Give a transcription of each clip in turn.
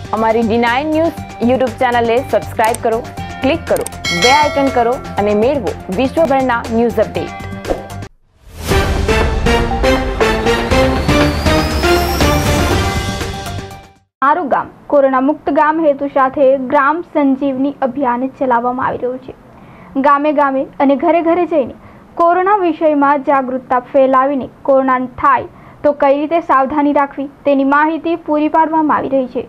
અમારી D9 news YouTube ચેનલને subscribe કરો, ક્લિક કરો, બે આઇકન કરો અને મેળવો વિશ્વભરના ન્યૂઝ અપડેટ। મારું ગામ કોરોના મુક્ત ગામ હેતુ સાથે ગ્રામ સંજીવની અભિયાન ચલાવવામાં આવી રહ્યું છે। ગામે ગામે અને ઘરે ઘરે જઈને કોરોના વિષયમાં જાગૃતતા ફેલાવીને કોરોના થાય તો કઈ રીતે સાવધાની રાખવી તેની માહિતી પૂરી પાડવામાં આવી રહી છે।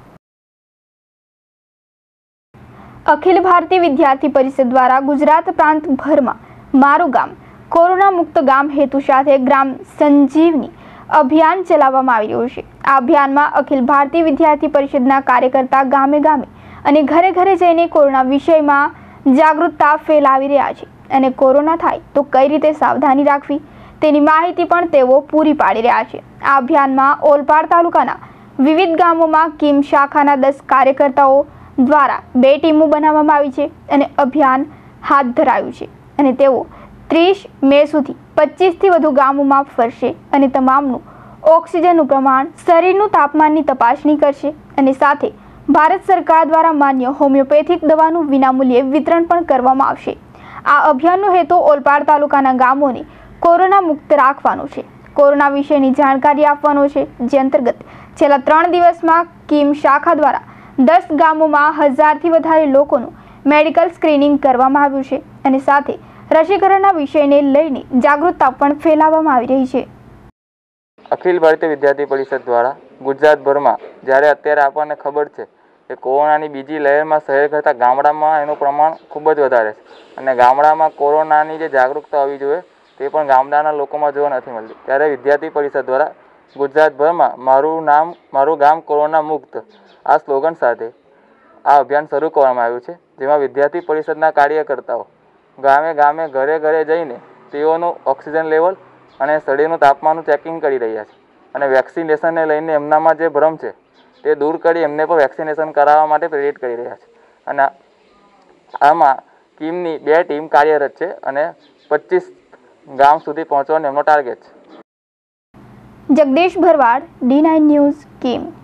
અખિલ ભારતીય વિદ્યાર્થી પરિષદ દ્વારા ગુજરાત પ્રાંતભરમાં મારું ગામ કોરોના મુક્ત ગામ હેતુ સાથે ગ્રામ સંજીવની અભિયાન ચલાવવામાં આવી રહ્યું છે। આ અભિયાનમાં અખિલ ભારતીય વિદ્યાર્થી પરિષદના કાર્યકર્તા ગામે ગામે અને ઘરે ઘરે જઈને કોરોના વિષયમાં જાગૃતતા ફેલાવી રહ્યા છે અને કોરોના થાય તો કઈ રીતે સાવધાની રાખવી તેની માહિતી પણ તેઓ પૂરી પાડી રહ્યા છે। આ અભિયાનમાં ઓલપાડ તાલુકાના વિવિધ ગામોમાં કિમ શાખાના 10 કાર્યકર્તાઓ દ્વારા 2 ટીમો બનાવવામાં આવી છે અને અભિયાન હાથ ધરાયું છે અને તેઓ 30 મે સુધી 25 થી વધુ ગામોમાં ફરશે અને તમામનું ઓક્સિજનનું પ્રમાણ, શરીરનું તાપમાનની તપાસણી કરશે અને સાથે ભારત સરકાર દ્વારા માન્ય હોમિયોપેથિક દવાનું વિનામૂલ્યે વિતરણ પણ કરવામાં આવશે। આ અભિયાનનો હેતુ ઓલપાડ તાલુકાના ગામોને કોરોના મુક્ત રાખવાનો છે, કોરોના વિશેની જાણકારી આપવાનો છે, જે અંતર્ગત છેલ્લા 3 દિવસમાં કિમ શાખા દ્વારા 10 ગામોમાં 1000 થી વધારે લોકોનું મેડિકલ સ્ક્રીનિંગ કરવામાં આવ્યું છે અને સાથે રસીકરણના વિષયને લઈને જાગૃતતા પણ ફેલાવવામાં આવી રહી છે। અખિલ ભારતીય વિદ્યાર્થી પરિષદ દ્વારા ગુજરાતભરમાં જ્યારે અત્યારે આપણને ખબર છે કે કોરોનાની બીજી લહેરમાં શહેર કરતાં ગામડામાં એનું પ્રમાણ ખૂબ જ વધારે છે અને ગામડામાં કોરોનાની જે જાગૃતતા હોવી જોઈએ તે પણ ગામડાના લોકોમાં જોવા નથી મળતી, ત્યારે વિદ્યાર્થી પરિષદ દ્વારા ગુજરાતભરમાં મારું ગામ કોરોના મુક્ત આ સ્લોગન સાથે આ અભિયાન શરૂ કરવામાં આવ્યું છે, જેમાં વિદ્યાર્થી પરિષદના કાર્યકર્તાઓ ગામે ગામે ઘરે ઘરે જઈને તેઓનું ઓક્સિજન લેવલ અને શરીરનું તાપમાનનું ચેકિંગ કરી રહ્યા છે અને વેક્સિનેશનને લઈને એમનામાં જે ભ્રમ છે તે દૂર કરી એમને પણ વેક્સિનેશન કરાવવા માટે પ્રેરિત કરી રહ્યા છે અને આમાં કિમની 2 ટીમ કાર્યરત છે અને 25 ગામ સુધી પહોંચવાનો એમનો ટાર્ગેટ છે। Jagdish Bharwad, D9 news, Kim.